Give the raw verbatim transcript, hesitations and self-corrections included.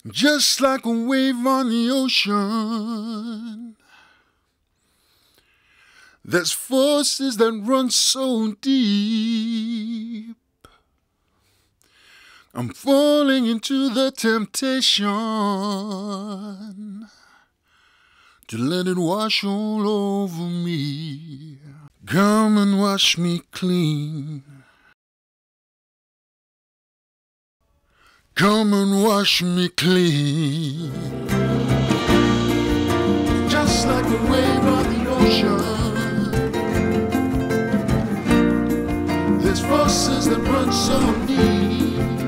just like a wave on the ocean. There's forces that run so deep. I'm falling into the temptation to let it wash all over me. Come and wash me clean. Come and wash me clean. Just like a wave on the ocean, there's forces that run so deep.